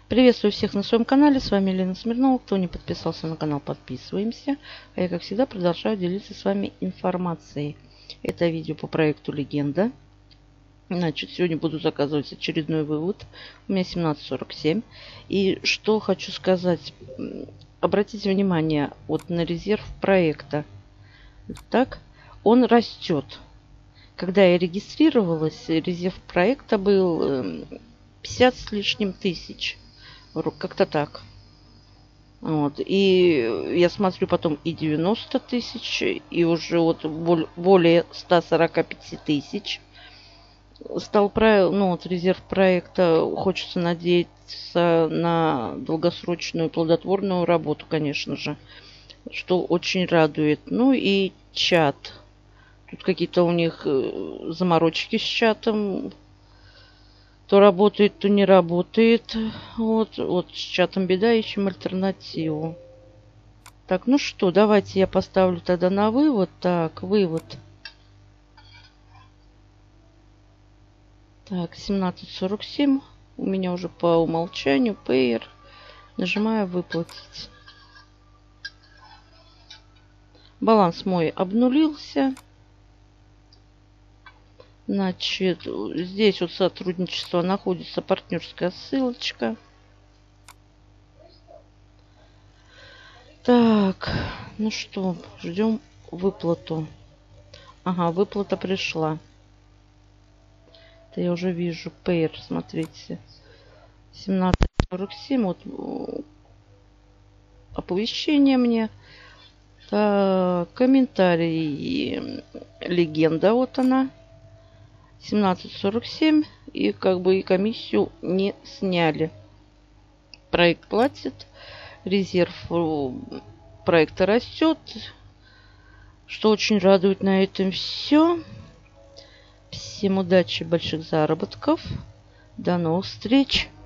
Приветствую всех на своем канале. С вами Елена Смирнова. Кто не подписался на канал, подписываемся. А я, как всегда, продолжаю делиться с вами информацией. Это видео по проекту «Легенда». Значит, сегодня буду заказывать очередной вывод. У меня 17:47. И что хочу сказать. Обратите внимание вот на резерв проекта. Так, он растет. Когда я регистрировалась, резерв проекта был 50 с лишним тысяч. Как-то так. Вот. И я смотрю потом и 90 тысяч, и уже вот более 145 тысяч. Стал резерв проекта. Хочется надеяться на долгосрочную плодотворную работу, конечно же. Что очень радует. Ну и чат. Тут какие-то у них заморочки с чатом. То работает, то не работает. Вот с чатом беда, ищем альтернативу. Так, ну что, давайте я поставлю тогда на вывод. Так, вывод. Так, 17:47. У меня уже по умолчанию Payer. Нажимаю выплатить. Баланс мой обнулился. Значит, здесь вот сотрудничество находится, партнерская ссылочка. Так, ну что, ждем выплату. Ага, выплата пришла. Это я уже вижу. Payer, смотрите. 17:47. Вот оповещение мне. Так, комментарий. Легенда, вот она. 17:47. И как бы и комиссию не сняли. Проект платит. Резерв проекта растет. Что очень радует на этом все. Всем удачи, больших заработков. До новых встреч.